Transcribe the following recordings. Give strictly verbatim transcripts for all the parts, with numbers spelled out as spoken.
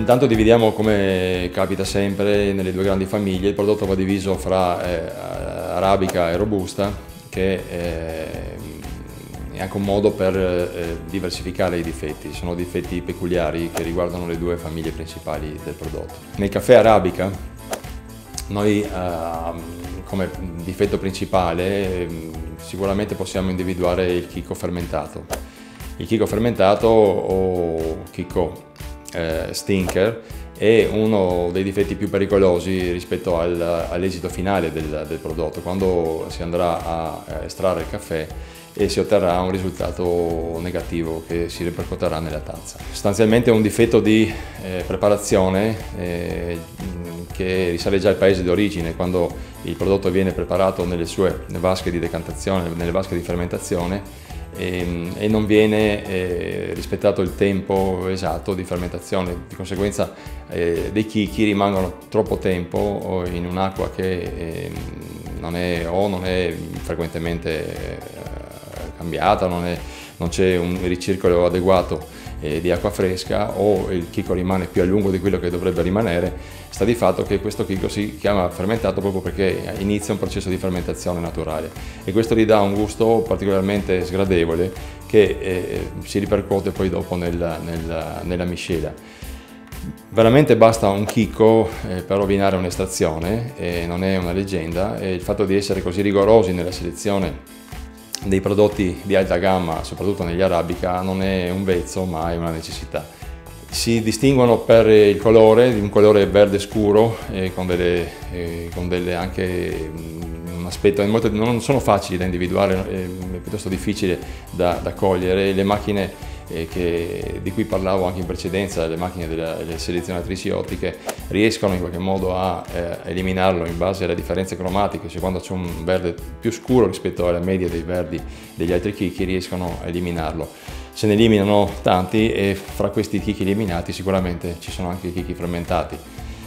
Intanto dividiamo, come capita sempre nelle due grandi famiglie, il prodotto va diviso fra eh, arabica e robusta, che eh, è anche un modo per eh, diversificare i difetti. Sono difetti peculiari che riguardano le due famiglie principali del prodotto. Nel caffè arabica noi eh, come difetto principale eh, sicuramente possiamo individuare il chicco fermentato. Il chicco fermentato o chicco eh, stinker è uno dei difetti più pericolosi rispetto al, all'esito finale del, del prodotto, quando si andrà a estrarre il caffè e si otterrà un risultato negativo che si ripercuoterà nella tazza. Sostanzialmente è un difetto di eh, preparazione eh, che risale già al paese d'origine, quando il prodotto viene preparato nelle sue vasche di decantazione, nelle vasche di fermentazione, e, e non viene eh, rispettato il tempo esatto di fermentazione. Di conseguenza eh, dei chicchi rimangono troppo tempo in un'acqua che eh, non è, o non è frequentemente eh, cambiata, non, è, non c'è un ricircolo adeguato eh, di acqua fresca, o il chicco rimane più a lungo di quello che dovrebbe rimanere. Sta di fatto che questo chicco si chiama fermentato proprio perché inizia un processo di fermentazione naturale, e questo gli dà un gusto particolarmente sgradevole che eh, si ripercuote poi dopo nel, nel, nella miscela. Veramente basta un chicco eh, per rovinare un'estrazione, e non è una leggenda, e il fatto di essere così rigorosi nella selezione dei prodotti di alta gamma, soprattutto negli arabica, non è un vezzo ma è una necessità. Si distinguono per il colore, di un colore verde scuro, eh, con, delle, eh, con delle anche un aspetto molto, non sono facili da individuare, è piuttosto difficile da, da cogliere. Le macchine eh, che, di cui parlavo anche in precedenza, le macchine delle, delle selezionatrici ottiche, riescono in qualche modo a eh, eliminarlo in base alle differenze cromatiche. Cioè, quando c'è un verde più scuro rispetto alla media dei verdi degli altri chicchi, riescono a eliminarlo. Se ne eliminano tanti, e fra questi chicchi eliminati sicuramente ci sono anche i chicchi fermentati.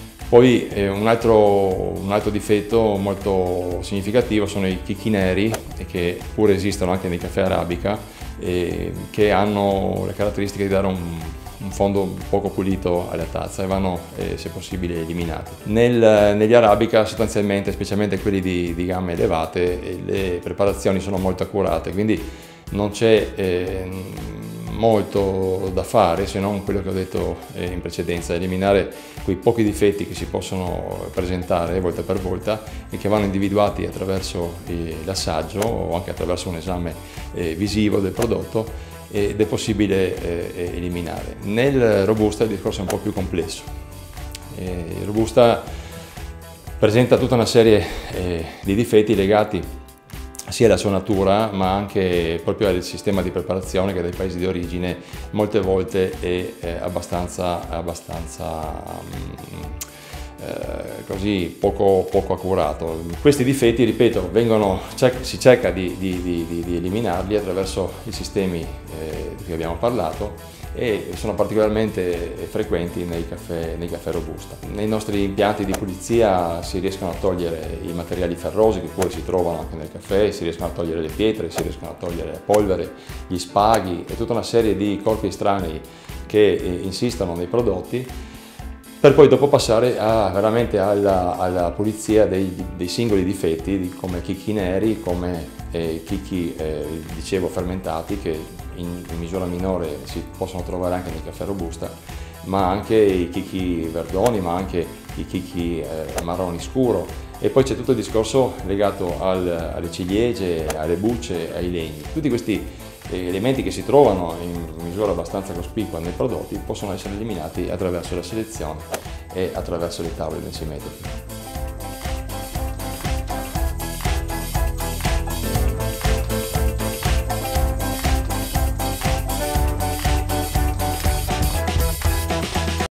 Poi eh, un, altro, un altro difetto molto significativo sono i chicchi neri, che pure esistono anche nei caffè arabica, eh, che hanno le caratteristiche di dare un, un fondo poco pulito alla tazza, e vanno eh, se possibile eliminati. Nel, negli arabica sostanzialmente, specialmente quelli di, di gamme elevate, le preparazioni sono molto accurate, quindi non c'è eh, molto da fare, se non quello che ho detto eh, in precedenza: eliminare quei pochi difetti che si possono presentare volta per volta e che vanno individuati attraverso eh, l'assaggio o anche attraverso un esame eh, visivo del prodotto, ed è possibile eh, eliminare. Nel robusta il discorso è un po' più complesso. Eh, il robusta presenta tutta una serie eh, di difetti legati sia alla sua natura, ma anche proprio al sistema di preparazione, che dai paesi di origine molte volte è eh, abbastanza, abbastanza um, eh, così poco, poco accurato. Questi difetti, ripeto, vengono, si cerca di, di, di, di eliminarli attraverso i sistemi eh, di cui abbiamo parlato, e sono particolarmente frequenti nei caffè, nei caffè robusta. Nei nostri impianti di pulizia si riescono a togliere i materiali ferrosi, che pure si trovano anche nel caffè, si riescono a togliere le pietre, si riescono a togliere la polvere, gli spaghi e tutta una serie di corpi estranei che eh, insistono nei prodotti, per poi dopo passare a, veramente alla, alla pulizia dei, dei singoli difetti, come chicchi neri, come eh, chicchi, eh, dicevo, fermentati, che in, in misura minore si possono trovare anche nel caffè robusta, ma anche i chicchi verdoni, ma anche i chicchi eh, marroni scuro. E poi c'è tutto il discorso legato al, alle ciliegie, alle bucce, ai legni. Tutti questi elementi che si trovano in misura abbastanza cospicua nei prodotti possono essere eliminati attraverso la selezione e attraverso le tavole densimetriche.